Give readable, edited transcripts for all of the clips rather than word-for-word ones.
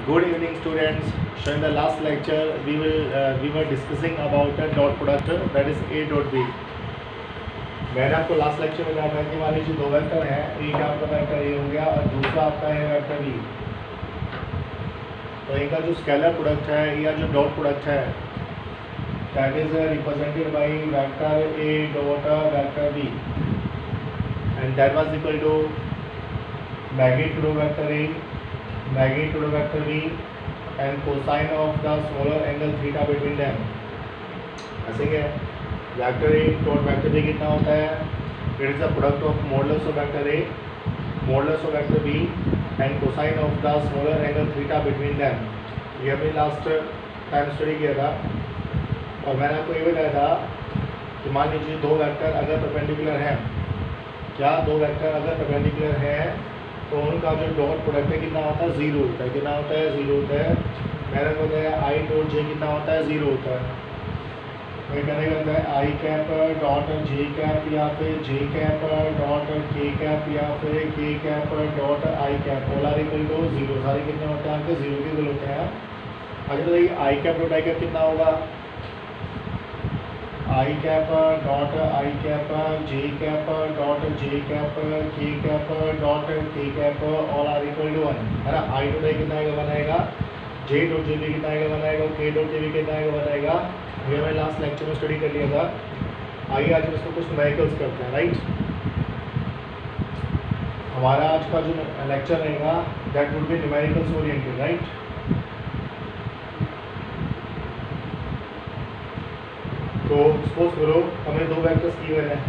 Good evening, students. So in the last lecture, we were discussing about a dot product, that is a dot b. मैंने आपको last lecture में कहा था कि मान लीजिए दो वेक्टर हैं, एक आपका वेक्टर ए हो गया और दूसरा आपका है वेक्टर बी। तो इनका जो स्केलर प्रोडक्ट है या जो डॉट प्रोडक्ट है that is represented by vector A dot vector B and that was equal to magnitude of vector A, magnitude of vector b and cosine of the smaller angle theta between them। ऐसे क्या vector A dot vector B कितना होता है? It is the product of modulus of vector A modulus of vector B and cosine of the smaller angle theta between them. ये हमने last time study किया था और मैंने आपको ये बताया था कि मान लीजिए दो वेक्टर अगर परपेंडिकुलर हैं, क्या दो वेक्टर अगर परपेंडिकुलर हैं तो उनका जो डॉट प्रोडक्ट है कितना होता है? ज़ीरो होता है। कितना होता है? ज़ीरो होता है। मैंने बताया आई डॉट जे कितना होता है? ज़ीरो होता है। वही कहने का होता है I cap dot J cap या फिर J cap dot K cap या फिर K cap dot I cap all are equal to zero. सारे कितने होते हैं? आपके ज़ीरो के इक्वल होते हैं। अच्छा बताइए I cap dot I cap कितना होगा? I cap dot I cap J cap dot J cap K cap dot K cap all are equal to 1 है ना। आई डॉट आई कितना आएगा? बनाएगा जे डॉट जे बी कितना आएगा? बनाएगा के डॉट जे बी कितना आएगा? बनाएगा। ये हमने लास्ट लेक्चर में स्टडी कर लिया था। आइए आज इसको कुछ न्यूमेरिकल्स करते हैं। राइट, हमारा आज का जो लेक्चर रहेगा that would be numericals oriented. Right, तो सपोज करो हमें दो वेक्टर्स गिवन है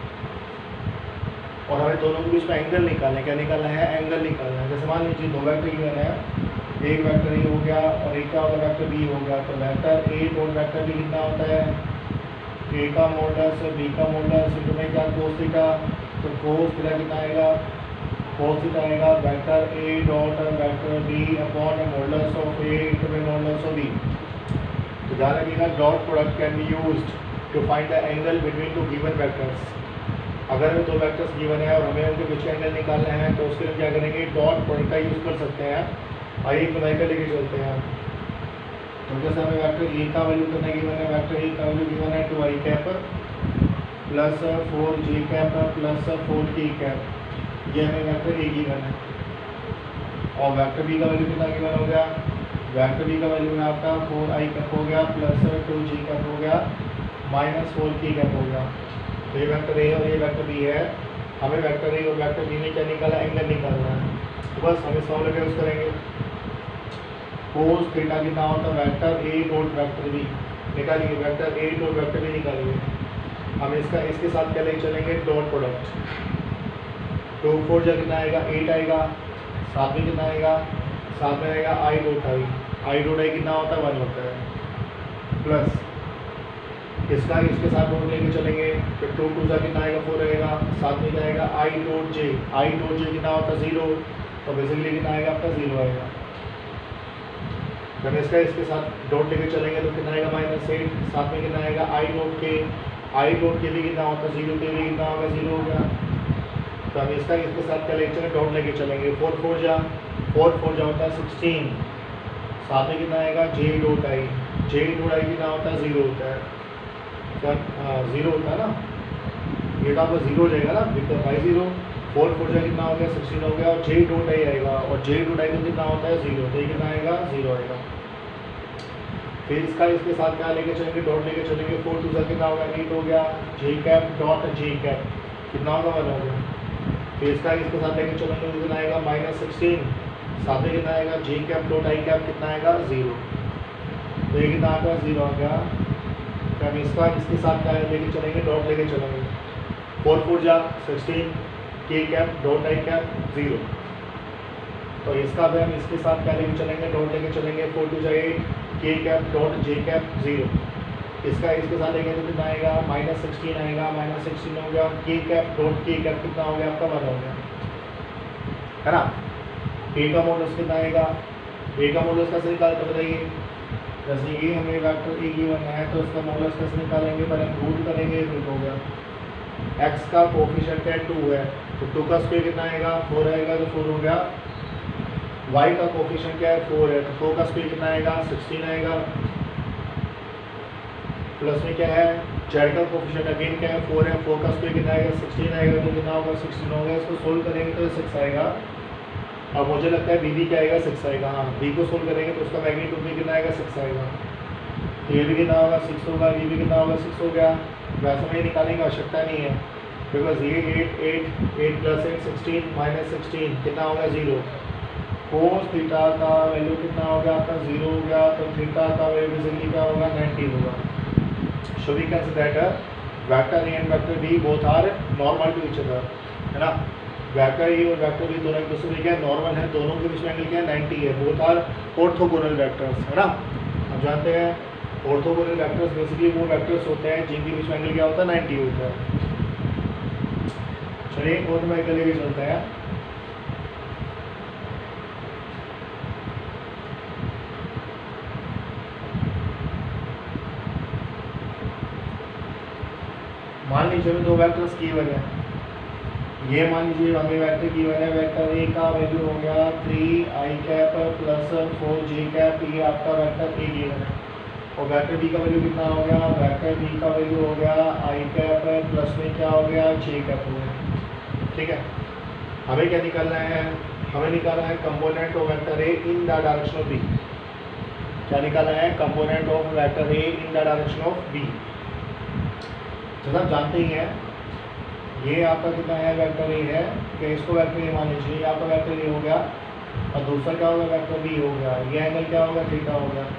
और हमें दोनों के बीच में एंगल निकालना है। क्या निकालना है? एंगल निकालना है। जैसे मान लीजिए दो वेक्टर गिवन है, एक वेक्टर ए हो गया और एक का वेक्टर बी हो गया। तो vector A dot vector B कितना होता है? ए का मॉडुलस बी का मॉडुलस इंटू में क्या कोस थीटा। तो कोस थीटा कितना आएगा? कोस थीटा आएगा vector A dot vector B upon modulus of A into में मॉडुलस ऑफ बी। तो ध्यान रखिएगा dot product can be used to find the angle between two given vectors. अगर हमें दो वेक्टर्स गिवन है और हमें उनके बीच एंगल निकालना है तो उसके लिए क्या करेंगे? डॉट प्रोडक्ट का यूज़ कर सकते हैं। आइए एक न्यूमेरिकल लेके चलते हैं। तो जैसे हमें वेक्टर ए का वैल्यू कितना गिवन है? वेक्टर ए का वैल्यू गिवन है 2 I cap plus 4 J cap plus 4 K cap. ये हमें वेक्टर ए गिवन है। और वेक्टर बी का वैल्यू कितना गिवन हो गया? वेक्टर बी का वैल्यू है आपका 4 आई कैप हो गया प्लस 2 जी कैप हो गया माइनस 4 के कैप हो गया। तो ये वेक्टर ए और ये वेक्टर बी है। हमें वेक्टर ए और वेक्टर बी में क्या निकाला? एंगल निकालना है। तो बस हम इस फॉर्मूले का यूज़ करेंगे। कोस थीटा कितना होता है? Vector A dot vector B निकालिए। Vector A dot vector B निकालिए। हम इसके साथ क्या लेके चलेंगे? Dot product. 2 4 जा कितना आएगा? 8 आएगा। साथ में कितना आएगा? साथ में आएगा I dot I. I dot I कितना होता है? 1 होता है। प्लस इसका इसके साथ डॉट लेके चलेंगे। फिर 2 2 जा कितना आएगा? 4 आएगा। साथ में क्या आएगा? I dot J. I dot J कितना होता है? 0। तो बेसिकली कितना आएगा? आपका 0 आएगा। जब इसके साथ डॉट लेके चलेंगे तो कितना आएगा? -8। साथ में कितना आएगा? आई डॉट के। आई डॉट के भी कितना होता है? 0 के भी कितना होगा? 0 हो गया। तो हम इसके साथ क्या लेके चलेंगे? डॉट लेके चलेंगे। 4 4 जा होता है 16। साथ में कितना आएगा? J dot I. J dot I कितना होता है? 0 होता है। क्या 0 होता है ना? ये तो आपका 0 हो जाएगा ना, बिकॉज आई 0। 4 4 जा कितना हो गया? 16 हो गया। और जे डॉट आई आएगा और जे डॉट आई को कितना होता है? 0। तो ये कितना आएगा? 0 आएगा। फिर इसके साथ क्या लेके चलेंगे? डॉट लेके चलेंगे। 4 2 जा कितना होगा? 8 हो गया। J cap dot J cap कितना होगा? 1 हो गया। फिर इसके साथ लेके चलेंगे तो कितना आएगा? -16। साथ में कितना आएगा? J cap dot I cap कितना आएगा? 0। तो ये कितना आएगा? 0 आ गया। तो हम इसके साथ क्या लेके चलेंगे? डॉट लेके चलेंगे। 4 4 जा 16 के कैप डॉट आई कैप 0। तो इसका भी हम इसके साथ क्या लेके चलेंगे? डॉट लेके चलेंगे। 4 2 जा 8 के कैप डॉट जे कैप 0। इसके साथ लेंगे तो कितना आएगा? -16 आएगा। -16 हो गया। के कैप डॉट के कैप कितना हो गया? आपका 1 हो गया, है ना। ए का मॉडुलस कितना आएगा? ए का मॉडुलस कैसे निकालते बताइए? जैसे ये हमें वेक्टर ए गिवन है तो इसका मॉडुलस कैसे निकालेंगे? पहले हम रूट करेंगे। रूट हो गया। एक्स का कोफिशिएंट है 2 है तो 2 का स्क्वायर कितना आएगा? 4 आएगा। तो 4 हो गया। वाई का कोफिशिएंट क्या है 4 है, तो 4 का स्क्वायर कितना आएगा 16 आएगा। प्लस में क्या है जेड का कोफिशिएंट अगेन क्या है 4 है, 4 का स्क्वायर कितना आएगा 16 आएगा, तो कितना होगा 16 होगा। इसको सोल्व करेंगे तो 6 आएगा। अब मुझे लगता है बी क्या आएगा 6 आएगा। हाँ बी को सोल्व करेंगे तो उसका मैग्नीट्यूड भी कितना आएगा 6 आएगा। तो ये भी कितना होगा 6 होगा, ये भी कितना होगा 6 हो गया। वैसे में निकालने की आवश्यकता नहीं है बिकॉज ये 8 प्लस 8 16 माइनस 16 कितना होगा 0। कोस थीटा का वैल्यू कितना हो गया आपका 0 हो गया, तो थीटा का वैल्यू बेसिकली क्या होगा 90 होगा। So we can say that vector A and vector B both are normal to each other, है ना। वेक्टर ए और वेक्टर बी दोनों एक दूसरे के क्या नॉर्मल है, दोनों के बीच में एंगल क्या है 90 है। बोथ आर ऑर्थोगोनल वेक्टर्स, है ना। हम जानते हैं ऑर्थोगोनल वेक्टर्स बेसिकली वो वेक्टर्स होते हैं जिनके बीच में एंगल क्या होता है 90 होता है। चलिए और मैं एंगल लेके चलते हैं। मान लीजिए दो वेक्टर्स गिवन है, ये मान लीजिए हमें वेक्टर गिवन है, वेक्टर ए का वैल्यू हो गया 3i cap plus 4j cap, ये आपका वेक्टर ए गिवन है। और वेक्टर बी का वैल्यू कितना हो गया, वेक्टर बी का वैल्यू हो गया i कैप प्लस में क्या हो गया j कैप हो गया। ठीक है, हमें क्या निकालना है, हमें निकालना है component of vector A in the direction of B. क्या निकालना है, component of vector A in the direction of B. जैसा आप जानते ही हैं ये आपका कितना है वेक्टर ए है, कि इसको वेक्टर ए मान लीजिए, ये आपका वेक्टर ए हो गया और दूसरा क्या होगा वेक्टर बी हो गया। ये एंगल क्या होगा थीटा हो गया।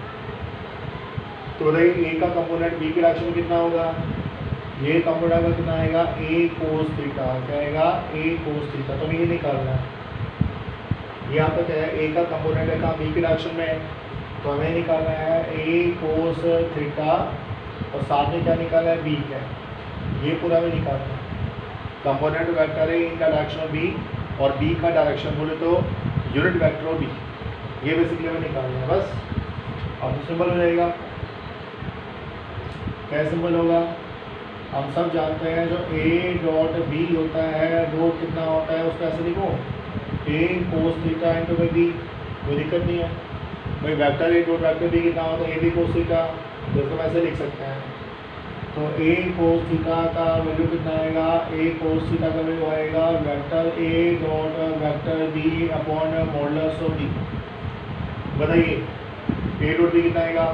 तो बताइए ए का कंपोनेंट बी के डायरेक्शन में कितना होगा, ये कंपोनेंट का कितना आएगा ए कोस थीटा, क्या आएगा ए कोस थीटा। तो हमें ये निकालना है, ये आपका क्या है ए का कंपोनेंट है कहाँ बी के डायरेक्शन में, तो हमें निकालना है ए कोस थीटा और साथ में क्या निकालना है बी का, ये पूरा हमें निकालना है। कंपोनेंट वेक्टर है in the direction of B और बी का डायरेक्शन बोले तो यूनिट वेक्टर ऑफ बी, ये बेसिकली हमें निकालना है बस। अब सिंपल हो जाएगा, क्या सिंपल होगा, हम सब जानते हैं जो ए डॉट बी होता है वो कितना होता है, उसका ऐसे लिखो A cos theta into by B, कोई दिक्कत नहीं है भाई। Vector A dot vector B कितना होता है ए बी कोस थीटा, तो इसको वैसे लिख सकते हैं। तो ए कोस थीटा का वैल्यू कितना आएगा, ए कोस थीटा का वैल्यू आएगा vector A dot vector B upon modulus of B. बताइए ए डॉट बी कितना आएगा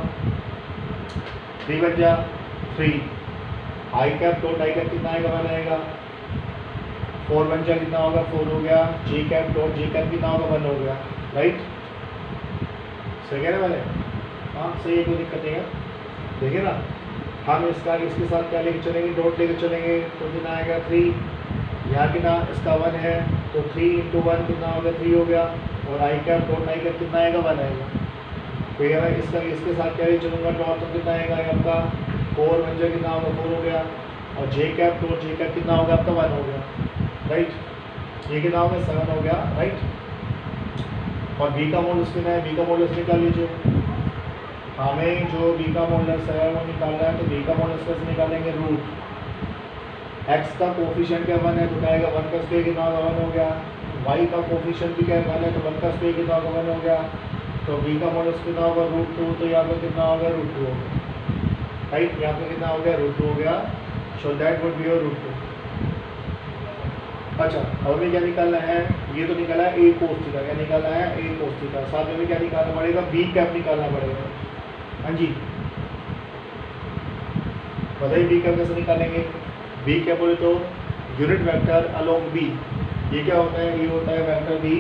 3 बच जा 3, I cap dot I cap कितना आएगा 1 आएगा, 4 बन जा कितना होगा 4 हो गया, J cap dot J cap कितना होगा 1 हो गया, राइट। सही कह रहे वाले, हाँ सही है, कोई दिक्कत नहीं है। देखिए ना हम इसका इसके साथ क्या लेके चलेंगे, डॉट लेके चलेंगे तो कितना आएगा 3, यहाँ कितना इसका 1 है तो 3 इंटू 1 कितना हो गया 3 हो गया, और I cap dot I cap कितना आएगा 1 आएगा। तो ये मैं इसका इसके साथ क्या लेके चलूँगा डॉट, तो कितना आएगा आपका 4 बन जाए कितना होगा 4 हो गया, और J cap dot J cap कितना होगा आपका 1 हो गया, राइट। ये कितना हो गया 7 हो गया, राइट। और बी का मॉडुलस कितना है, बी का मॉडुलस निकाल लीजिए। हमें जो बी का मॉडुलस है वो निकालना है, तो बी का मॉडुलस कैसे निकालेंगे, रूट एक्स का कोफिशिएंट क्या 1 है तो क्या आएगा 1 का स्क्वायर कितना होगा 1 हो गया, वाई का कोफिशिएंट भी क्या 1 है तो 1 का स्क्वायर कितना होगा 1 हो गया। तो बी का मॉडुलस कितना होगा √2, तो यहाँ पर कितना हो गया √2 हो गया, राइट। यहाँ पर कितना हो गया √2 हो गया, so that would be your √2। अच्छा अब हमें क्या निकालना है, ये तो निकाला है ए कोस थीटा, क्या निकालना है ए कोस थीटा, साथ में क्या निकालना पड़ेगा बी कैप निकालना पड़ेगा। हाँ जी बताइए बी कैप कैसे निकालेंगे, बी कैप बोले तो यूनिट वेक्टर अलोंग बी, ये क्या होता है, ये होता है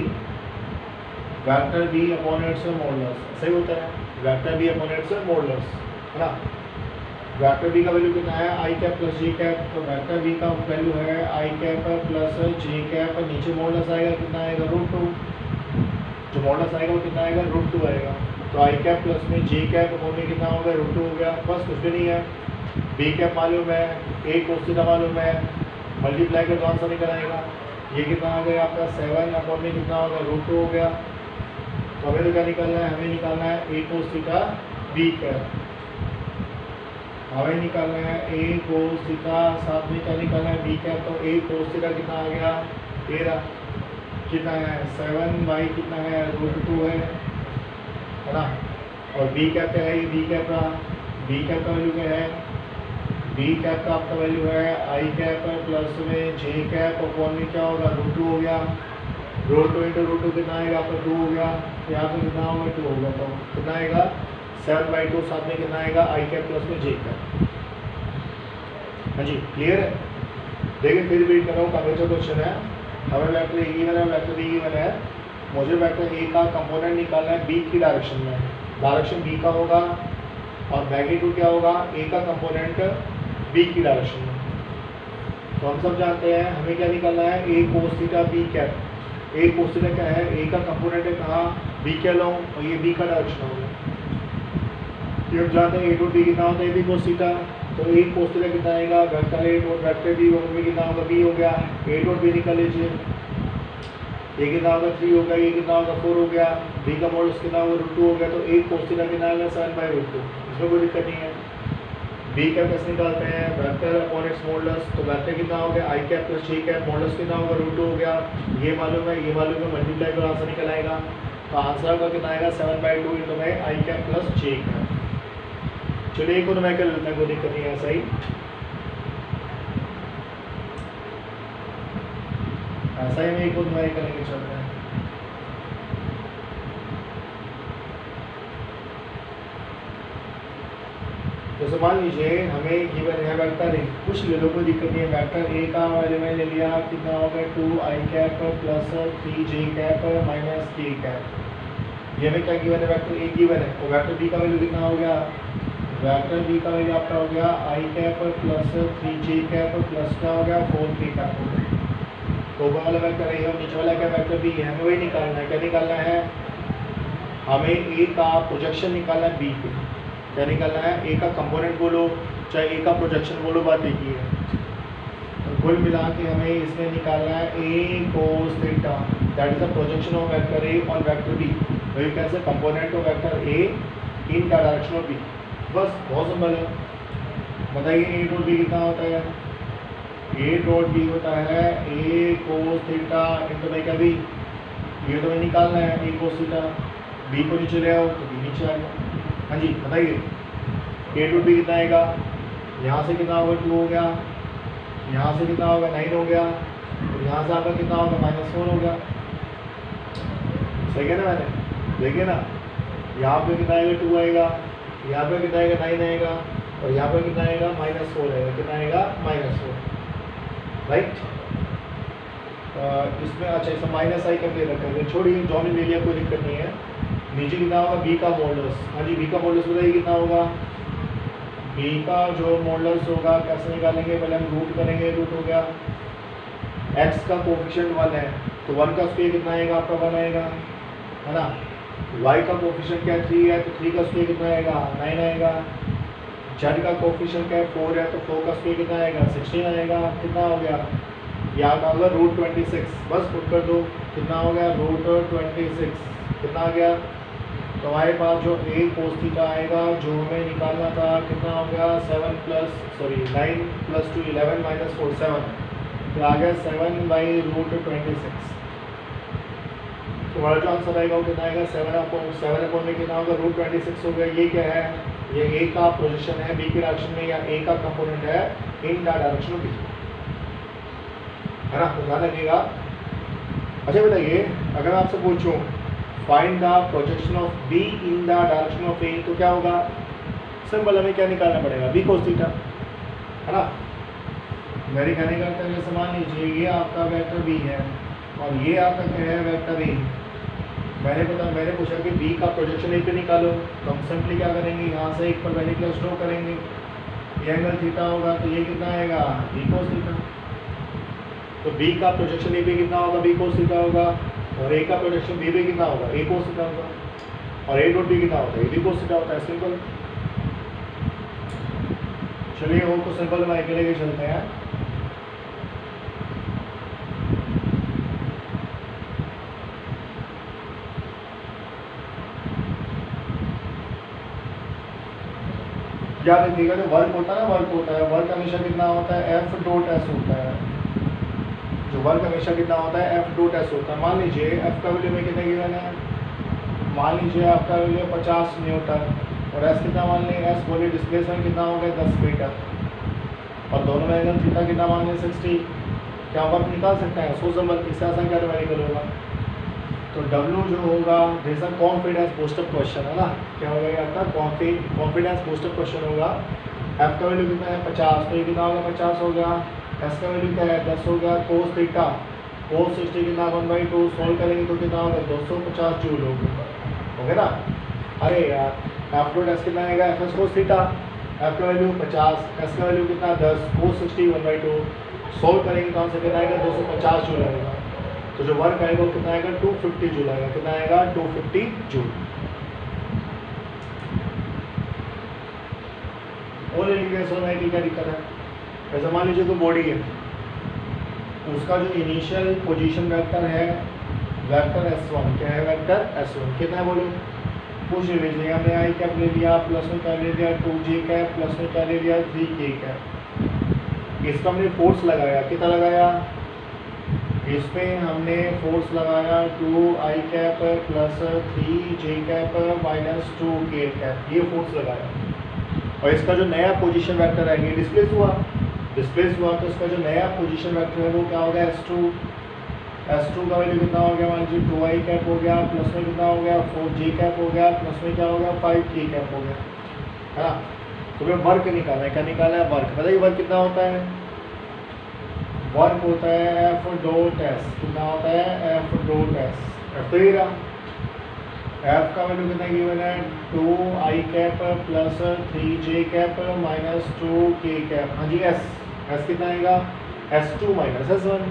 vector B upon its modulus, सही होता है vector B upon its modulus, है ना। वेक्टर बी का वैल्यू कितना है I cap plus J cap, तो वेक्टर बी का वैल्यू है I cap plus J cap, नीचे मॉडुलस आएगा कितना आएगा √2, जो मॉडुलस आएगा वो कितना आएगा √2 आएगा। तो आई कैप प्लस में जे कैप होने कितना हो गया √2 हो गया, बस कुछ भी नहीं है। बी कैप मालूम है, ए कोस थीटा मालूम है, मल्टीप्लाई कर तो आंसर निकल आएगा। ये कितना आ गया आपका 7 अपॉन में कितना होगा √2 हो गया। तो हमें तो क्या निकालना है, हमें निकालना है A cos theta B cap, हमें निकालना है ए कोस थीटा, साथ में क्या निकालना है बी कैप, तो ए कोस थीटा कितना आ गया 13, कितना है 7y कितना है √2 है ना। और बी कैप क्या है, ये बी कैप रहा, बी कैप का वैल्यू क्या है, बी कैप का आपका वैल्यू है आई कैप प्लस में जे कैप अपॉन में क्या होगा √2 हो गया, √2 इंटू √2 कितना आएगा आपका 2 हो गया, तो यहाँ पे कितना होगा 2 होगा, तो कितना आएगा 7/2 साथ में कितना आएगा आई कैप प्लस में जे कैप। हाँ जी क्लियर है। देखिए फिर रीड कर रहा हूँ, काफ़ी अच्छा क्वेश्चन है। हमें वेक्टर ए गिवन है, वेक्टर बी गिवन है, मुझे वेक्टर ए का कंपोनेंट निकालना है बी की डायरेक्शन में, डायरेक्शन बी का होगा और मैग्नीट्यूड क्या होगा ए का कंपोनेंट बी की डायरेक्शन में। तो हम सब जानते हैं हमें क्या निकालना है A cos theta B cap, A cos theta क्या है ए का कंपोनेंट है कहाँ बी के लॉ और ये बी का डायरेक्शन होगा। ये हम जानते हैं ए डॉट बी कितना होता है ए बी कोस थीटा, तो ए कोस थीटा कितना आएगा vector A dot vector B में कितना होगा बी हो गया, ए डॉट बी निकाल लीजिए, ए कितना होगा 3 हो गया, ये कितना होगा 4 हो गया, बी का मॉडल्स कितना होगा √2 हो गया, तो ए कोस थीटा कितना आएगा 7/√2, इसमें कोई दिक्कत नहीं है। बी कैप कैसे निकालते हैं वेक्टर अपॉन इट्स मॉडल्स, तो वेक्टर कितना हो गया I cap plus J cap, modulus कितना होगा √2 हो गया, ये मालूम है ये मालूम है, मल्टीप्लाई करो आंसर निकल आएगा, तो आंसर का कितना आएगा 7/2 इंटू में I cap plus J cap. चलिए एक और मैं कर लेते हैं, कोई दिक्कत नहीं है, ऐसा ही में एक और मैं करेंगे चलते हैं। तो मान लीजिए हमें गिवन है वेक्टर ए, कुछ ले लो कोई दिक्कत नहीं है, वेक्टर ए का मैंने ले लिया कितना होगा 2 I cap plus 3 J cap minus K cap, ये हमें क्या गिवन है वेक्टर ए गिवन है, और वेक्टर बी का वैल्यू कितना हो गया, वेक्टर बी का वैल्यू आपका हो गया I cap plus 3 J cap plus क्या हो गया 4 के कैप हो गया। तो ऊपर वाला वेक्टर ए और नीचे वाला क्या वेक्टर बी है, हमें वही निकालना है, क्या निकालना है हमें ए का प्रोजेक्शन निकालना है बी पे, क्या निकालना है ए का कंपोनेंट बोलो चाहे ए का प्रोजेक्शन बोलो, बात एक ही है। तो कुल मिला के हमें इसमें निकालना है A cos theta that is the projection of vector A on vector B, वही कैसे component of vector A in the direction of B, बस बहुत सिंपल है। बताइए ए डॉट बी कितना होता है, ए डॉट बी होता है ए कोस थीटा इंटू में क्या बी, ये तो हमें निकालना है ए कोस थीटा, बी को नीचे ले आओ तो बी नीचे आएगा। हाँ जी बताइए ए डॉट बी कितना आएगा, यहाँ से कितना होगा 2 हो गया, यहाँ से कितना होगा 9 हो गया, तो यहाँ से आपका कितना होगा -4 हो गया, सही है ना मैंने, देखिए ना यहाँ पे कितना आएगा 2 आएगा, यहाँ पे कितना आएगा 9 आएगा, और यहाँ पे कितना आएगा -4 आएगा, कितना आएगा -4, राइट। इसमें अच्छा इसमें माइनस आई कर दे रखा है, छोड़िए जो हमने ले लिया कोई दिक्कत नहीं है। नीचे कितना होगा बी का मॉडल्स, हाँ जी बी का मॉडल्स बताइए कितना होगा, बी का जो मॉडल्स होगा कैसे निकालेंगे, पहले हम रूट करेंगे, रूट हो गया एक्स का कोफिशिएंट 1 है तो 1 का स्क्वायर कितना आएगा आपका 1 आएगा, है ना, y का कोफिशिएंट क्या है 3 है तो 3 का स्क्वायर कितना आएगा 9 आएगा, z का कोफिशिएंट क्या है 4 है तो 4 का स्क्वायर कितना आएगा 16 आएगा, कितना हो गया यहाँ का होगा √26, बस पुट कर दो कितना हो गया √26, कितना आ गया, तो हमारे पास जो ए कोस थीटा आएगा जो हमें निकालना था कितना हो गया 9 + 2 11 - 4 7, तो आ गया 7/√26, तो हमारा जो आंसर आएगा वो कितना आएगा 7 अपॉन में कितना होगा √26 हो गया। ये क्या है, ये ए का प्रोजेक्शन है बी के डायरेक्शन में, या ए का कंपोनेंट है in the direction of B, है ना, तो ध्यान रखिएगा। अच्छा बताइए अगर मैं आपसे पूछूं find the projection of B in the direction of A, तो क्या होगा, सिंपल हमें क्या निकालना पड़ेगा बी कोस थीटा, है ना। मेरे कहने का अर्थ है मान लीजिए ये आपका वेक्टर बी है और ये आपका क्या है वेक्टर ए, मैंने पूछा कि बी का प्रोजेक्शन ए पे निकालो, तो हम सिंपली क्या करेंगे यहाँ से एक परपेंडिकुलर ड्रॉ करेंगे, ये एंगल थीटा होगा तो ये कितना आएगा बी कोस थीटा, तो बी का प्रोजेक्शन ए पे कितना होगा बी कोस थीटा होगा, और ए का प्रोजेक्शन बी पे कितना होगा ए कोस थीटा होगा, और ए डॉट बी कितना होता है ए बी कोस थीटा होता है, सिंपल। चलिए वो तो सिंपल में के लेके चलते हैं। याद रखिएगा जो वर्क होता है ना वर्क हमेशा कितना होता है F.S होता है, जो तो वर्क हमेशा कितना होता है, एफ डॉट एस होता है। मान लीजिए एफ का वैल्यू में कितना गिवन है, मान लीजिए आपका वैल्यू 50 न्यूटन और एस कितना मान लें, एस बोलिए डिस्प्लेसमेंट कितना हो गया 10 मीटर और दोनों में एंगल थीटा कितना मान लें 60। क्या वर्क निकाल सकते हैं, सो सिंपल, इससे आसान क्या न्यूमेरिकल होगा। तो W जो होगा, जैसा कॉन्फिडेंस बूस्टर क्वेश्चन है ना, क्या होगा आपका कॉन्फिडेंस बूस्टर क्वेश्चन होगा। एफ का वैल्यू कितना है 50, तो ये कितना होगा 50 हो गया। एस का वैल्यू क्या है 10 हो गया। कोस थीटा कोस 60 कितना 1/2, सॉल्व करेंगे तो कितना होगा 250 जूल होगा, हो गया ना। अरे यार एफ डॉट एस कितना आएगा, F S cos theta, F का वैल्यू 50, एस का वैल्यू कितना 10, कोस 60 1/2, सॉल्व करेंगे तो आंसर कितना आएगा 250 जूल आएगा। तो जो वर्क आएगा वो कितना आएगा 250 जूल आएगा। कितना आएगा 250 जूल। और क्या दिक्कत है, ऐसा मान लीजिए कोई बॉडी है, उसका जो इनिशियल पोजीशन वेक्टर है वेक्टर S1, क्या है वेक्टर S1 कितना है बोलो, पूछ लीजिए। हमने आई कैप ले लिया, प्लस में क्या ले लिया 2j कैप, प्लस में क्या ले लिया 3k कैप। इस पर हमने फोर्स लगाया, कितना लगाया, इस पे हमने फोर्स लगाया 2i cap plus 3j cap minus 2k cap, ये फोर्स लगाया। और इसका जो नया पोजीशन वेक्टर है ये डिस्प्लेस हुआ तो इसका जो नया पोजीशन वेक्टर है वो क्या होगा S2 का वैल्यू कितना हो गया, मान लीजिए 2i कैप हो गया, प्लस में कितना हो गया 4j कैप हो गया, प्लस में क्या हो गया 5k कैप हो गया, है ना। तो हमें वर्क निकालना है, क्या निकालना है वर्क। बताइए वर्क कितना होता है, वर्क होता है एफ डॉट एस, कितना होता है एफ डॉट एस। एफ तो ये रहा, एफ का वैल्यू कितना गिवन है 2i cap plus 3j cap minus 2k cap. हाँ जी एस कितना आएगा S2 minus S1,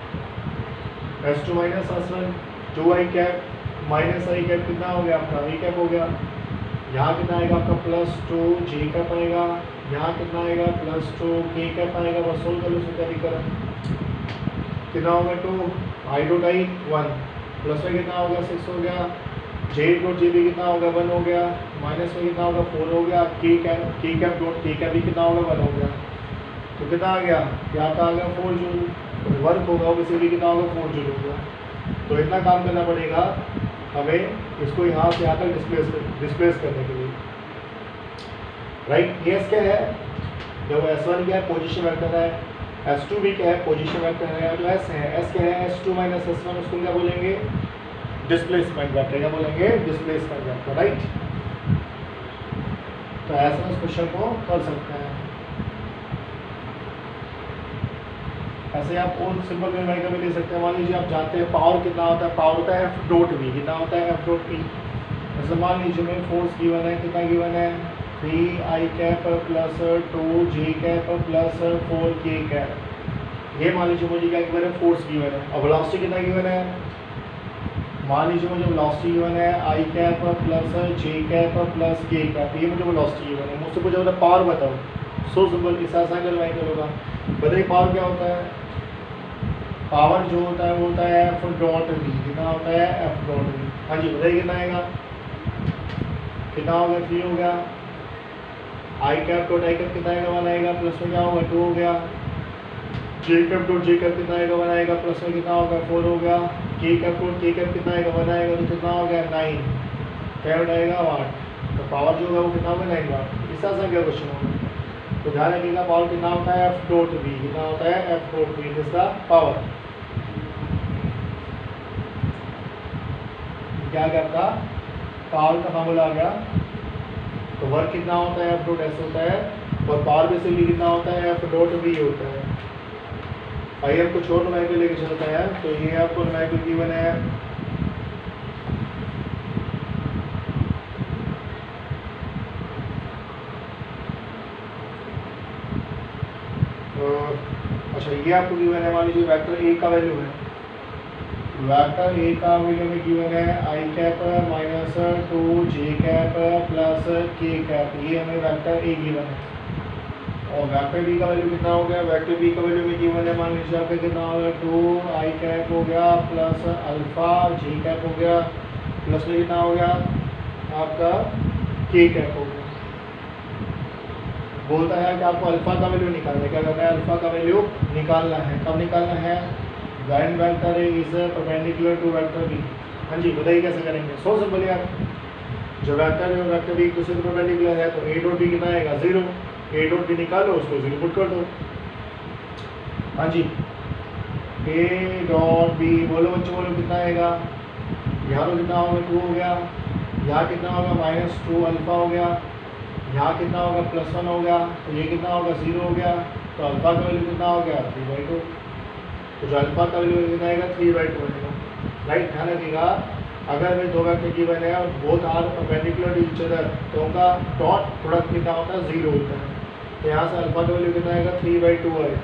S2 minus S1, 2i cap minus i cap कितना हो गया आपका i कैप हो गया। यहाँ कितना आएगा आपका प्लस 2j कैप आएगा, यहाँ कितना आएगा प्लस 2k कैप आएगा। बस सोल्व कर लो, उसको क्या दिक्कत है, कितना होगा 2i डॉट i 1, प्लस में कितना होगा 6 हो गया, j डॉट j भी कितना होगा 1 हो गया, माइनस में कितना होगा 4 हो गया, k cap dot k cap भी कितना होगा 1 हो गया। तो कितना आ गया, यहाँ का आ गया 4 जूल। तो वर्क होगा वैसे भी कितना होगा 4 जूल होगा। तो इतना काम करना पड़ेगा हमें इसको यहाँ से आकर डिस्प्लेस करने के लिए, राइट। ये क्या है, जब S1 क्या है पोजीशन वेक्टर है, S2 भी क्या है पोजीशन वेक्टर है, जो S है S क्या है S2 माइनस S1, उसको क्या बोलेंगे डिस्प्लेसमेंट वेक्टर, क्या बोलेंगे डिस्प्लेसमेंट वेक्टर, राइट। तो ऐसा इस क्वेश्चन को कर सकते हैं। ऐसे आप और सिंपल न्यूमेरिकल में ले सकते हैं। मान लीजिए आप जानते हैं पावर कितना होता है, पावर होता है एफ डॉट वी, कितना होता है एफ डॉट वी। जैसे मान लीजिए मेरे फोर्स गिवन है, कितना गिवन है 3i cap plus 2j cap plus 4k cap. ये मान लीजिए मुझे क्या गिवन है फोर्स गिवन है। और वेलोसिटी कितना गिवन है, मान लीजिए मुझे वेलोसिटी गिवन है i cap plus j cap plus k cap, ये मुझे वेलोसिटी गिवन है। मुझसे पूछा होता है पावर बताओ, सो सिंपल, इस आसान करवाएंगे होगा। बताइए पावर क्या होता है, पावर जो होता है वो होता है एफ डॉट वी, कितना होता है एफ डॉट वी। हाँ जी बताइए कितना आएगा, कितना हो गया 3 हो गया, I cap dot I cap कितना आएगा 1 आएगा, प्लस में क्या होगा 2 हो गया, J cap dot J cap कितना आएगा 1 आएगा, प्लस में कितना होगा 4 हो गया, के कैप डॉट के कैप कितना आएगा 1 आएगा, तो कितना हो गया 9, कैप आएगा 8। तो पावर जो होगा वो कितना होगा 9 वाट। इस तरह से क्या क्वेश्चन होगा, तो ध्यान रखिएगा पावर कितना होता है एफ डॉट वी, कितना होता है एफ डॉट वी जिसका पावर क्या करता, पावर का फार्मूला आ गया। तो वर्क कितना होता है एफ डॉट एस होता है, और पावर बेसिकली कितना होता है एफ डॉट वी होता है। आइए आपको छोड़ न्यूमेरिकल लेके चलता है। तो ये आपको न्यूमेरिकल गिवन है, अच्छा ये आपको गिवन है, मान लीजिए वेक्टर ए का वैल्यू है, वेक्टर ए का वैल्यू में गिवन है I cap minus 2j cap plus k cap, ये हमें वेक्टर ए गिवन है। और वेक्टर बी का वैल्यू कितना हो गया, वेक्टर बी का वैल्यू में गिवन है, मान लीजिए आपका कितना हो गया 2i कैप हो गया प्लस अल्फा j कैप हो गया, प्लस में कितना हो गया आपका k कैप हो गया। बोलता है कि आपको अल्फा का वैल्यू निकालना है, क्या करना है अल्फा का वैल्यू निकालना है। कब निकालना है, when vector A is perpendicular to vector B. हाँ जी बताइए कैसे करेंगे। सो सिंपल यार, जो वेक्टर है वेक्टर बी एक दूसरे के परपेंडिकुलर है तो ए डॉट बी कितना आएगा 0, ए डॉट बी निकालो उसको 0 पुट कर दो। हाँ जी ए डॉट बी बोलो बच्चों बोलो कितना आएगा, यहाँ तो कितना होगा 2 हो गया, यहाँ कितना होगा -2 अल्फा हो गया, यहाँ कितना होगा +1 हो गया, तो ये कितना होगा 0 हो गया, तो अल्फा का वैल्यू कितना हो गया 3/2। तो जो अल्फा का वैल्यू कितना आएगा 3/2 आएगा। राइट, ध्यान रखिएगा अगर वे दो वेक्टर गिवन है और both are perpendicular to each other तो उनका डॉट प्रोडक्ट कितना होता है 0 होता है। तो यहाँ से अल्फा का वैल्यू कितना आएगा 3/2 आएगा।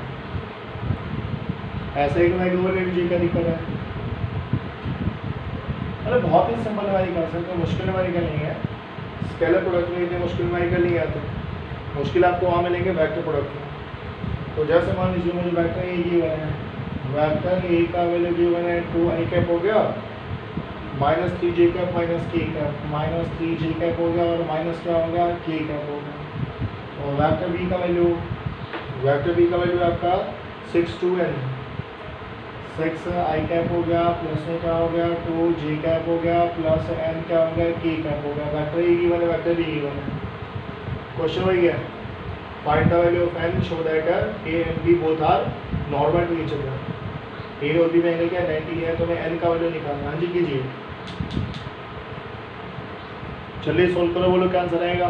ऐसे ही तो मैं ले लीजिए क्या दिक्कत है। अरे बहुत ही सिंपल वाली कॉन्सेप्ट है, मुश्किल वाली का नहीं है। स्केलर प्रोडक्ट में इतने मुश्किल वाली का नहीं आते, मुश्किल आपको वहाँ मिलेंगे वेक्टर प्रोडक्ट में। तो जैसे मान लीजिए मुझे वेक्टर ए गिवन है, वेक्टर ए का वैल्यू गिवन है 2i कैप हो गया -3j cap -k cap -3j cap हो गया और माइनस क्या हो गया k कैप हो गया। और वेक्टर बी का वैल्यू आपका 6 to n 6i कैप हो गया प्लस में क्या हो गया 2j कैप हो गया प्लस n क्या हो गया k कैप हो गया। वेक्टर ए गिवन है वेक्टर बी गिवन है। क्वेश्चन वही है, find the value of n show that a and b both are normal to each other. A और बी में एंगल क्या 90 है तो मैं n का वैल्यू निकालना। हाँ जी कीजिए, चलिए सोल्व करो, बोलो क्या आंसर आएगा।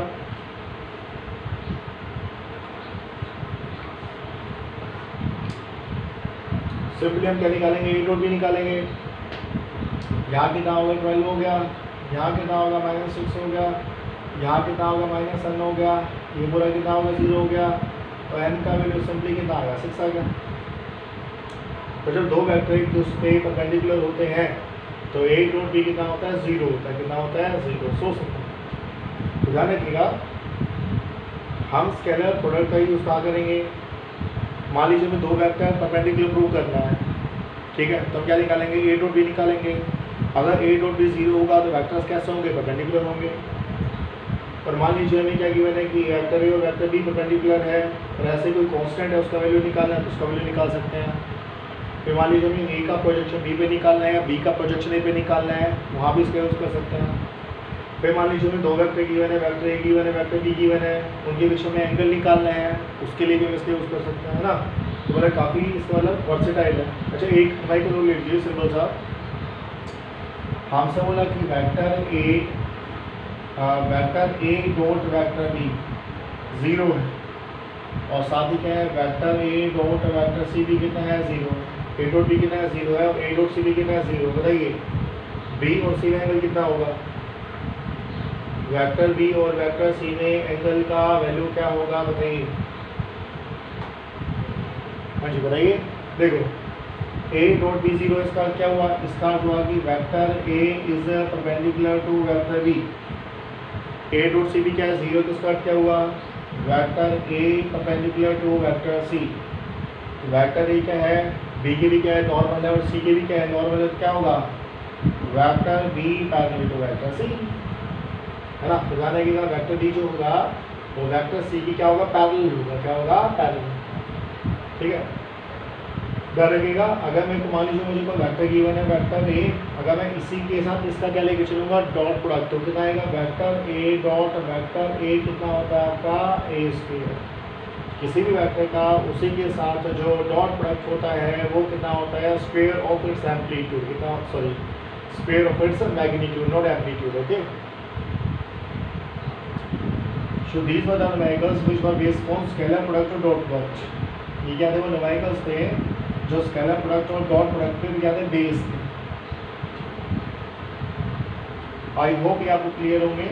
सिंपली हम क्या निकालेंगे ए डॉट बी निकालेंगे। यहाँ कितना होगा 12 हो गया, यहाँ कितना होगा -6 हो गया, यहाँ कितना होगा -n हो गया, ये पूरा कितना होगा 0 हो गया, तो n का वैल्यू सिंपली कितना आ गया 6 आ गया। तो जब दो वेक्टर एक दूसरे पे परपेंडिकुलर होते हैं तो ए डॉट बी कितना होता है 0 होता है। कितना होता है 0। सो सकते तो ध्यान रखिएगा हम स्केलर प्रोडक्ट का यूज़ कहाँ करेंगे। मान लीजिए हमें दो वेक्टर परपेंडिकुलर प्रूव करना है, ठीक है, तो हम क्या निकालेंगे ए डॉट बी निकालेंगे। अगर ए डॉट बी 0 होगा तो वेक्टर्स कैसे होंगे परपेंडिकुलर होंगे। और मान लीजिए हमें क्या गिवन है कि वेक्टर ए और वेक्टर बी परपेंडिकुलर है और ऐसे कोई कांस्टेंट है उसका वैल्यू निकालना है तो उसका वैल्यू निकाल सकते हैं। फिर मान लीजिए हमें ए का प्रोजेक्शन बी पे निकालना है या बी का प्रोजेक्शन ए पे निकालना है, वहाँ भी इसका यूज़ कर सकते हैं। फिर मान लीजिए हमें दो वेक्टर गिवन है, वेक्टर ए गिवन है वेक्टर बी गिवन है, उनके बीच में एंगल निकालना है, उसके लिए भी हम इसका यूज़ कर सकते हैं, है ना। तो मतलब काफ़ी इसका मतलब वर्सेटाइल है। अच्छा एक भाई को ले लीजिए सिंपल सा, हमसे बोला कि vector A dot vector B 0 है और साथ ही क्या है vector A dot vector C भी कितना है 0, ए डॉट बी कितना है 0 है और ए डॉट सी भी कितना है 0। बताइए बी और सी में एंगल कितना होगा, वेक्टर बी और वेक्टर सी में एंगल का वैल्यू क्या होगा बताइए। हाँ जी बताइए, देखो ए डॉट बी 0 इसका क्या हुआ, इसका हुआ कि vector A is perpendicular to vector B, A dot C भी क्या है 0, तो इसका क्या हुआ vector A perpendicular to vector C. Vector A क्या है बी के भी क्या है नॉर्मल है और सी के भी क्या है नॉर्मल है, तो क्या होगा vector B parallel to vector C, है ना। तो ध्यान रखिएगा वेक्टर बी जो होगा वो वेक्टर सी की क्या होगा पैरेलल होगा, क्या होगा पैरेलल, ठीक है। ध्यान रखिएगा अगर मैं मान लीजिए मुझे कोई वेक्टर गिवन है वेक्टर ए, अगर मैं इसी के साथ इसका क्या लेके चलूँगा डॉट प्रोडक्ट, तो कितना आएगा vector A dot vector A कितना होता है आपका ए स्क्वायर। किसी भी वेक्टर का उसी के साथ जो डॉट प्रोडक्ट होता है वो कितना होता है स्क्वायर ऑफ इट्स एम्पलीट्यूड, कितना sorry square of its magnitude not amplitude. Okay, so these were the numericals which were based on scalar product और डॉट प्रोडक्ट। ये क्या थे वो न्यूमेरिकल्स थे जो स्केलर प्रोडक्ट और डॉट प्रोडक्ट पे क्या थे बेस थे। आई होप ये आपको क्लियर होंगे।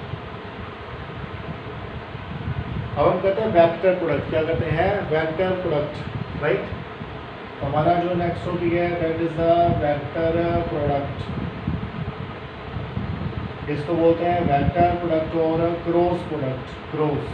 अब हम कहते हैं वेक्टर प्रोडक्ट, क्या कहते हैं वेक्टर प्रोडक्ट, राइट। तो हमारा जो नेक्स्ट टॉपिक है that is the vector product. इसको बोलते हैं वेक्टर प्रोडक्ट और cross product, cross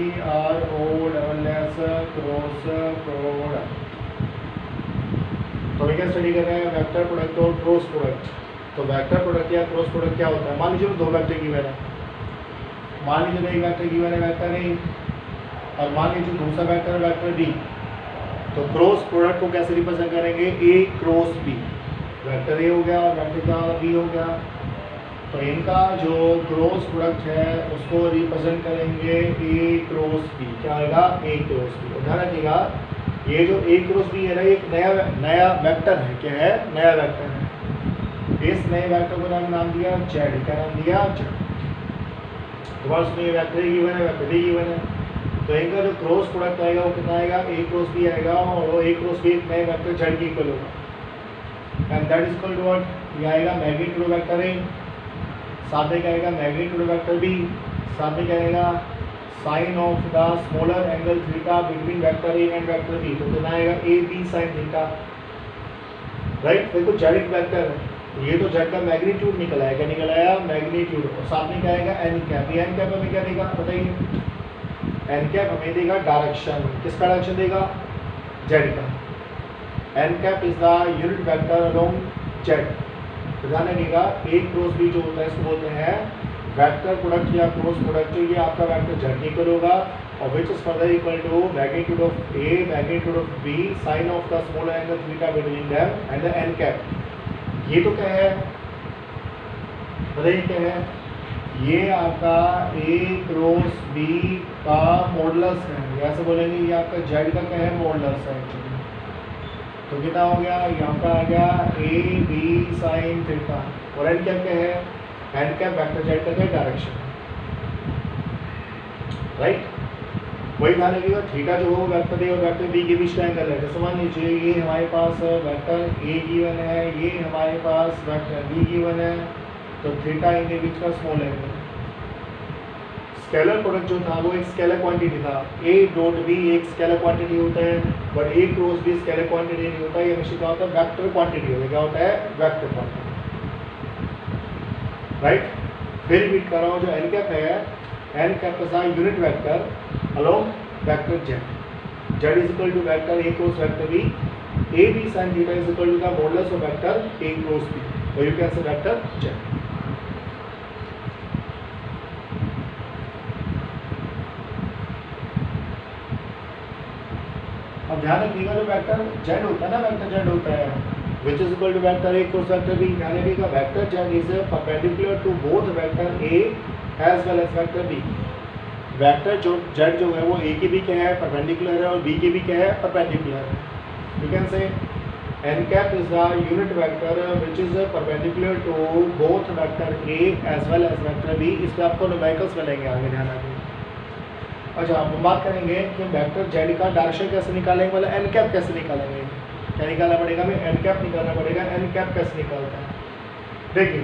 CROSS cross product. तो हम क्या स्टडी कर रहे हैं वेक्टर प्रोडक्ट और क्रॉस प्रोडक्ट। तो वेक्टर प्रोडक्ट या क्रॉस प्रोडक्ट क्या होता है, मान लीजिए दो वेक्टर गिवन है, मान लीजिए एक वेक्टर गिवन है वेक्टर ए और मान लीजिए दूसरा वेक्टर वेक्टर बी। तो क्रॉस प्रोडक्ट को कैसे रिप्रेजेंट करेंगे, A cross B, vector A हो गया और वेक्टर का बी हो गया। तो इनका जो क्रॉस प्रोडक्ट है उसको रिप्रेजेंट करेंगे ए क्रॉस बी। क्या आएगा, ए क्रॉस बी। ध्यान रखिएगा ये जो ए क्रॉस बी है ना, एक नया वेक्टर है। क्या है, नया वेक्टर है। इस नए वेक्टर को नाम दिया जेड। क्या नाम दिया, जेड। दोबारा उसमें ये वेक्टर गिवन है, वेक्टर डी गिवन है। तो इनका जो क्रॉस प्रोडक्ट आएगा वो कितना आएगा, ए क्रॉस बी आएगा, और वो ए क्रॉस बी एक नए वेक्टर जेड के इक्वल होगा। And that is equal to what, ये आएगा मैग्नीट्यूड वेक्टर ए, साथ में क्या आएगा मैग्नीट्यूड वेक्टर बी, साथ में क्या आएगा sine of the smaller angle theta between vector A and vector B. तो कितना आएगा, A B sine theta. Right, देखो जेड एक वेक्टर है, ये तो जेड का मैग्नीट्यूड निकल आया। क्या निकल आया, मैग्नीट्यूड। और साथ में क्या आएगा, एन कैप। ये एन कैप हमें क्या देगा बताइए, एन कैप हमें देगा डायरेक्शन। किसका डायरेक्शन देगा, जेड का। N cap is the unit vector along Z. तो ध्यान रखिएगा ए क्रॉस बी जो होता है इसको बोलते हैं वेक्टर प्रोडक्ट या क्रॉस प्रोडक्ट। जो ये आपका वेक्टर जेड इक्वल होगा और which is further equal to magnitude of A magnitude of B sine of the smaller angle theta between them and the N cap. ये तो क्या है बताइए, क्या है, ये आपका ए क्रॉस बी का मॉडुलस है। ऐसे बोलेंगे ये आपका जेड का क्या है, मॉडुलस है एक्चुअली। तो कितना हो गया, यहाँ पर आ गया ए बी साइन थीटा। और एन कैप क्या है, एन कैप वेक्टर जेड का क्या डायरेक्शन। राइट, वही ध्यान रखिएगा थीटा जो हो वेक्टर ए और वेक्टर बी के बीच का एंगल है। जैसे मान लीजिए ये हमारे पास वेक्टर ए गिवन है, ये हमारे पास वेक्टर बी गिवन है, तो थीटा इनके बीच का स्मॉल एंगल। स्केलर प्रोडक्ट जो था वो एक स्केलर क्वांटिटी था। ए डॉट बी एक स्केलर क्वांटिटी होता है, but A cross B scalar quantity नहीं होता। ये हमेशा क्या होता है, वेक्टर क्वांटिटी होता है। क्या होता है, वेक्टर क्वांटिटी। राइट, फिर रिपीट कर रहा हूँ, जो एन कैप है, एन कैप का unit vector along vector Z. Z is equal to vector A cross vector B, A B sine theta is equal to the modulus of vector A cross B, और you can say vector Z. अब ध्यान रखिएगा जो vector Z होता है ना, vector Z होता है which is equal to vector A cross vector B. ध्यान रखिएगा vector Z is perpendicular to both vector A as well as vector B. Vector जो जेड जो है वो ए के भी क्या है, परपेंडिकुलर है, और बी के भी क्या है, परपेंडिकुलर है। You can say N cap is the unit vector which is perpendicular to both vector A as well as vector B. इस पर आपको न्यूमेरिकल्स मिलेंगे आगे, ध्यान रखिए। अच्छा, हम बात करेंगे कि वेक्टर जेड का डायरेक्शन कैसे निकालेंगे, मतलब एन कैप कैसे निकालेंगे। क्या निकालना पड़ेगा, हमें एन कैप निकालना पड़ेगा। एन कैप कैसे निकालता है, देखिए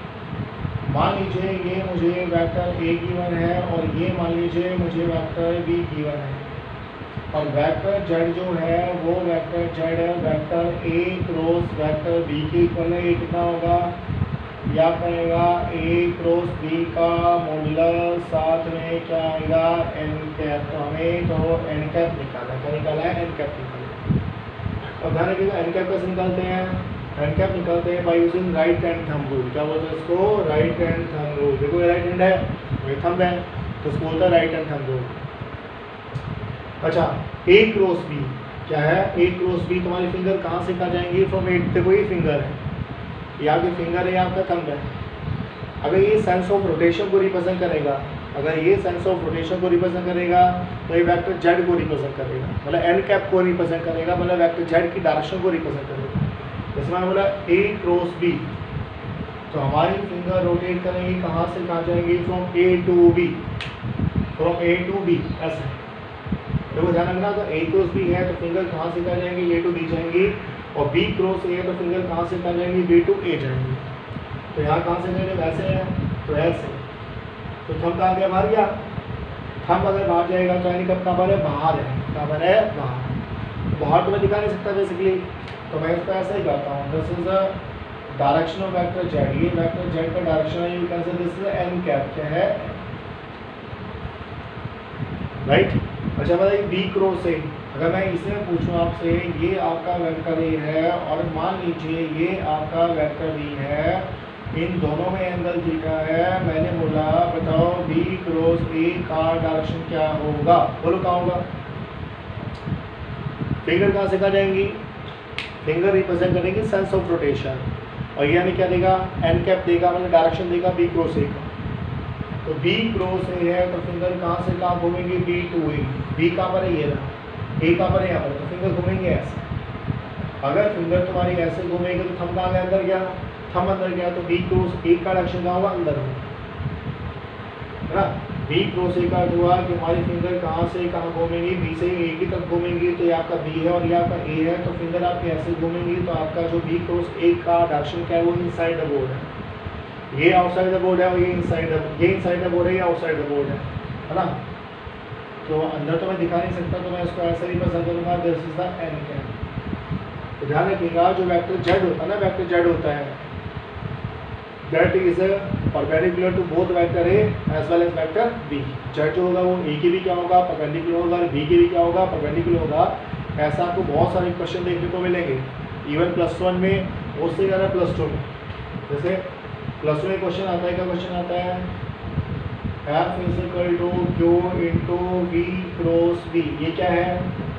मान लीजिए ये मुझे वेक्टर ए गिवन है और ये मान लीजिए मुझे वेक्टर बी गिवन है, और वेक्टर जेड जो है वो vector Z vector A cross vector B के इक्वल है। ये कितना होगा, या करेगा ए क्रॉस बी का मॉडुलस, साथ में क्या आएगा, एन कैप। तो हमें तो एन कैप निकालना है। क्या निकाला है, एन कैप निकाला। और ध्यान रखिएगा एन कैप कैसे निकालते हैं, एन कैप निकालते हैं by using right hand thumb rule. क्या बोलते हैं इसको, राइट हैंड थंब रूल। देखो ये राइट हैंड है, ये थंब है, तो इसको बोलता है राइट हैंड थंब रूल। अच्छा, ए क्रॉस बी क्या है, ए क्रॉस बी तुम्हारी फिंगर कहाँ से कहाँ जाएंगी, फ्रॉम ए। देखो ये फिंगर है, ये आपकी फिंगर है, ये आपका थंब है। अगर ये सेंस ऑफ रोटेशन को रिप्रेजेंट करेगा, अगर ये सेंस ऑफ रोटेशन को रिप्रेजेंट करेगा तो ये वेक्टर जेड को रिप्रेजेंट करेगा, मतलब एन कैप को रिप्रेजेंट करेगा, मतलब वेक्टर जेड की डायरेक्शन को रिप्रेजेंट करेगा। जैसे मैंने बोला ए क्रॉस बी, तो हमारी फिंगर रोटेट करेंगी, कहाँ से कहाँ जाएंगी, from A to B, from A to B ऐसे। देखो ध्यान रखना, तो ए क्रॉस बी है तो फिंगर कहाँ से कहाँ जाएंगी, ए टू बी जाएंगी, और बी क्रॉस ए है तो फिंगर कहाँ से कहाँ जाएंगी, बी टू ए जाएंगी। तो यहाँ कहाँ से जाएंगे, वैसे है तो ऐसे। तो थंब कहाँ गया, बाहर गया। थंब अगर बाहर जाएगा तो यानी कब कहाँ पर है, बाहर है। कहाँ पर है, बाहर। बाहर तो मैं दिखा नहीं सकता बेसिकली, तो मैं इसको ऐसे ही कहता हूँ, this is the direction of vector Z. ये वेक्टर जेड का डायरेक्शन है, you can say this is N cap. क्या है, राइट। अच्छा बताइए बी क्रॉस ए, अगर मैं इसे पूछूं आपसे, ये आपका वेक्टर ए है और मान लीजिए ये आपका वेक्टर बी है, इन दोनों में एंगल थीटा है। मैंने बोला बताओ बी क्रॉस ए का डायरेक्शन क्या होगा, बोलो क्या होगा। फिंगर कहाँ से कहाँ जाएंगी, फिंगर रिप्रेजेंट करेंगे सेंस ऑफ रोटेशन, और ये हमें क्या देगा, एन कैप देगा, मतलब डायरेक्शन देगा बी क्रॉस ए का। तो बी क्रॉस ए है तो फिंगर कहाँ से कहाँ घूमेंगे, बी टू ए। बी कहाँ पर है, ये रहा, ए कहाँ पर है, यहाँ पर, तो फिंगर घूमेंगे ऐसे। अगर फिंगर तुम्हारी ऐसे घूमेगी तो थंब कहाँ गया, अंदर गया, थंब अंदर गया, तो बी क्रॉस ए का डायरेक्शन कहाँ होगा, अंदर होगा, है ना। बी क्रॉस ए का हुआ कि हमारी फिंगर कहाँ से कहाँ घूमेंगी, बी से ए की तरफ घूमेंगी, तो ये आपका बी है और ये आपका ए है, तो फिंगर आपकी ऐसे घूमेंगी, तो आपका जो बी क्रॉस ए का डायरेक्शन क्या है, वो इनसाइड द बोर्ड है, ये आउटसाइड द बोर्ड है और ये इनसाइड द बोर्ड है, ये आउटसाइड द बोर्ड है ना। तो अंदर तो मैं दिखा नहीं सकता, तो मैं इसको ऐसे ही पसंद करूँगा, this is the N cap. तो ध्यान रखिएगा, जो वेक्टर जेड होता है ना, वेक्टर जेड होता है, that is perpendicular to both vector A as well as vector B. Z जो होगा वो ए की भी क्या होगा, परपेंडिकुलर होगा, और बी की भी क्या होगा, परपेंडिकुलर होगा। ऐसा आपको बहुत सारे क्वेश्चन देखने को मिलेंगे, इवन +1 में, उससे ज़्यादा +2 में। जैसे +2 में क्वेश्चन आता है, क्या क्वेश्चन आता है, F is equal to Q into V cross B। ये क्या है,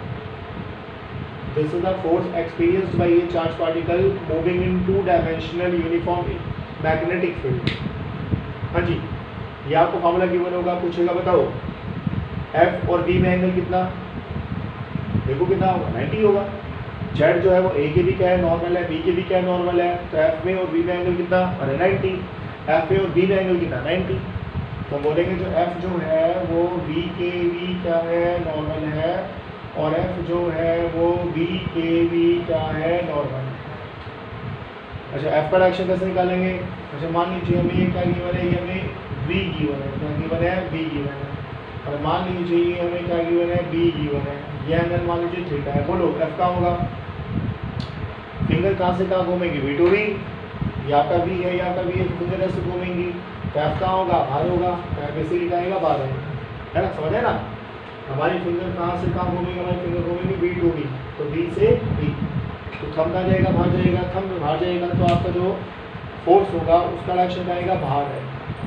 this is the force experienced by a charge particle moving in 2 dimensional uniform magnetic field. हाँ जी, ये आपको फॉर्मूला गिवन होगा, पूछेगा बताओ F और B में एंगल कितना, देखो कितना होगा, 90 होगा। जेड जो है वो ए के भी क्या है, नॉर्मल है, बी के भी क्या है, नॉर्मल है, तो एफ में और बी में एंगल कितना, अरे 90। एफ में और बी में एंगल कितना, 90। तो बोलेंगे जो एफ जो है वो बी के भी क्या है, नॉर्मल है, और एफ जो है वो बी के भी क्या है, नॉर्मल। अच्छा, एफ का डायरेक्शन कैसे निकालेंगे, अच्छा मान लीजिए हमें ये क्या गिवन है, ये हमें बी गिवन है, क्या गिवन है, बी गिवन है, और मान लीजिए ये हमें क्या गिवन है, बी गिवन है, ये एंगल मान लीजिए थीटा है। बोलो एफ का होगा, फिंगर कहाँ से कहाँ घूमेंगी, बी टू बी, या का बी है या का बी है, तो फिंगर ऐसे घूमेंगी, तो एफ कहाँ होगा, बाहर होगा, तो एफ ऐसे लिखाएगा बाहर है ना, समझ है ना। हमारी फिंगर कहाँ से कहाँ घूमेंगी, हमारी फिंगर घूमेंगी बी टू बी, तो बी से बी, तो थंब कहाँ जाएगा, बाहर जाएगा, थंब बाहर जाएगा, तो आपका जो फोर्स होगा उसका डायरेक्शन जाएगा बाहर है।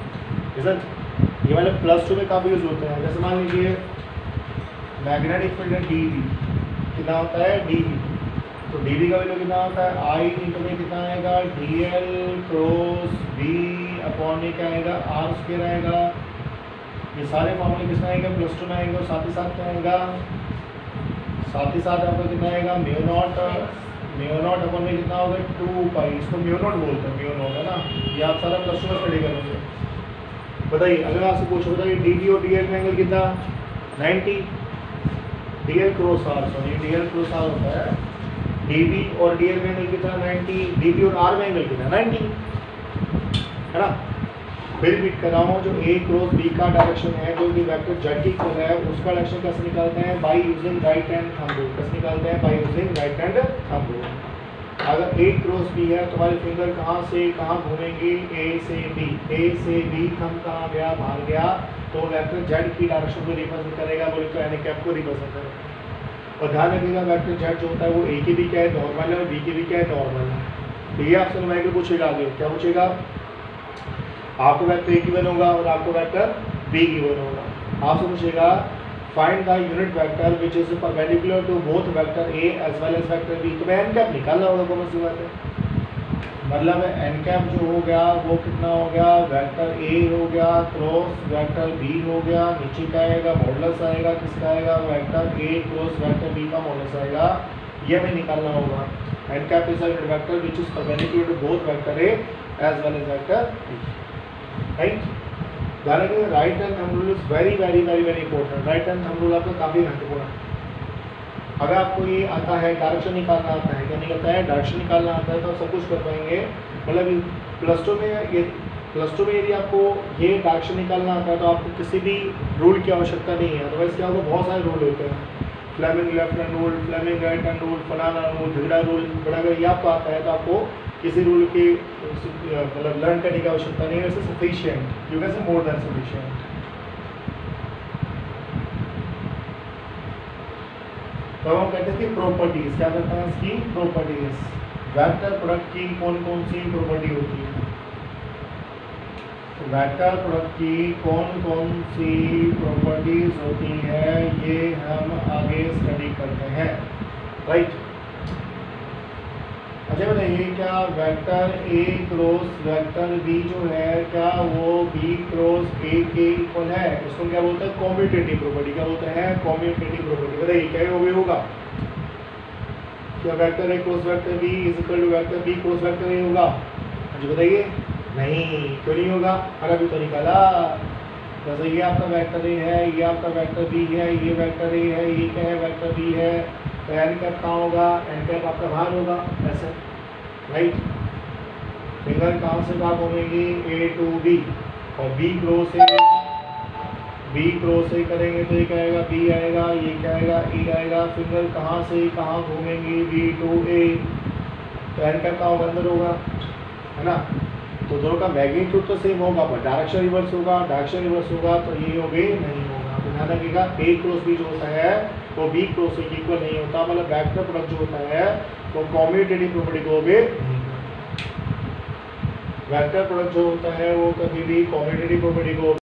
ये वाले +2 में काफ़ी यूज होते हैं। जैसे मान लीजिए मैग्नेटिक फील्ड है डी बी, कितना होता है, डी बी, तो डी बी का वैल्यू कितना होता है, आई इंटू में कितना आएगा, D L cross B upon ये क्या आएगा, आर स्क्वायर आएगा। ये सारे फॉर्मूले किसमें आएंगे, +2 में आएंगे, और साथ ही साथ क्या आएगा, साथ ही साथ आपका कितना आएगा, म्यू नॉट अपन में कितना होगा, 2 पाई, इसको म्यू नॉट बोलते हैं, म्यू नॉट है ना। ये आप सारा +2 में स्टडी करेंगे। बताइए, अगर आपसे पूछो बताइए डी बी और डी एल में एंगल कितना, 90, D L cross R, sorry D L cross R होता है, डी बी और डी एल में एंगल कितना, 90, डी बी और आर में एंगल कितना, 90, है ना। फिर रिपीट कर रहा हूँ, जो ए क्रॉस बी का डायरेक्शन है, जो कि वेक्टर जेड की इक्वल है, उसका डायरेक्शन कैसे निकालते हैं, by using right hand thumb rule. कैसे निकालते हैं, by using right hand thumb rule. अगर ए क्रॉस बी है तो हमारी फिंगर कहाँ से कहाँ घूमेंगी, ए से बी, ए से बी थंब कहाँ गया, बाहर गया, तो वेक्टर जेड की डायरेक्शन को रिप्रेजेंट करेगा, बोले तो एन कैप को रिप्रेजेंट करेगा। और ध्यान रखिएगा, वेक्टर जेड जो होता है वो ए की भी क्या है, नॉर्मल है, और बी की भी क्या है, नॉर्मल है। तो ये आपसे न्यूमेरिकल पूछेगा, आगे क्या पूछेगा, आपको वेक्टर ए गिवन होगा और आपको वेक्टर बी गिवन होगा। आपसे पूछेगा find the unit vector which is perpendicular to both vector A as well as vector B. तो मैं एन कैप निकालना होगा, कौन सी बात है, मतलब एन कैप जो हो गया वो कितना हो गया, वेक्टर ए हो गया क्रॉस वेक्टर बी हो गया, नीचे क्या आएगा, मॉडुलस आएगा, किसका आएगा, vector A cross vector B का मॉडुलस आएगा, ये हमें निकालना होगा। N cap is a unit vector which is perpendicular to both vector A as well as vector B, right. ध्यान रखिए, right hand thumb rule is very very very very important. Right hand thumb rule आपका काफ़ी महत्वपूर्ण है। अगर आपको ये आता है, डायरेक्शन निकालना आता है, क्या नहीं आता है, डायरेक्शन निकालना आता है, तो आप सब कुछ कर पाएंगे। मतलब +2 में ये +2 में यदि आपको ये डायरेक्शन निकालना आता है तो आपको किसी भी रूल की आवश्यकता नहीं है। अदरवाइज क्या होगा, बहुत सारे रूल होते हैं, Fleming left hand rule, Fleming right hand rule, फलाना रूल, झगड़ा रूल, बट अगर ये आपको आता है तो आपको किसी रूल की मतलब लर्न करने की आवश्यकता नहीं है। इट्स सफिशिएंट, यू कैन से मोर देन सफिशिएंट। तो हम कहते हैं कि प्रॉपर्टीज, क्या करते हैं इसकी प्रॉपर्टीज, वेक्टर प्रोडक्ट की कौन कौन सी प्रॉपर्टी होती है, वेक्टर प्रोडक्ट की कौन कौन सी प्रॉपर्टीज होती है, ये हम आगे स्टडी करते हैं। राइट। अच्छा बताइए, क्या vector A cross vector B जो है क्या वो बी क्रॉस ए के इक्वल है? इसको क्या बोलते हैं? Commutative property. क्या बोलते हैं? Commutative property. बताइए क्या वो भी होगा? क्या vector A cross vector B is equal to vector B cross vector A होगा? मुझे बताइए। नहीं, क्यों नहीं होगा? अरे अभी तो निकाला। जैसे ये आपका वेक्टर ए है, ये आपका वेक्टर बी है, ये वेक्टर ए है, ये क्या है? वेक्टर बी है। तो एन कैप कहाँ होगा? एन कैप आपका बाहर होगा ऐसे, राइट। फिंगर कहाँ से कहाँ घूमेंगी? A to B. और बी क्रॉस ए करेंगे तो ये क्या आएगा? बी आएगा। ये क्या आएगा? ई आएगा। फिंगर कहाँ से कहाँ घूमेंगी? बी टू ए। तो एन कैप कहाँ होगा? अंदर होगा, है ना। तो दोनों का मैग्नीट्यूड तो सेम होगा पर डायरेक्शन रिवर्स होगा। डायरेक्शन रिवर्स होगा तो ये हो भी नहीं होगा। तो ध्यान रखिएगा, ए क्रॉस बी जो होता है वो बी क्रॉस ए इक्वल नहीं होता। मतलब वेक्टर प्रोडक्ट जो होता है वो कॉम्यूटेटिव प्रॉपर्टी को भी वेक्टर प्रोडक्ट जो होता है वो कभी भी कॉम्यूटेटिव प्रॉपर्टी को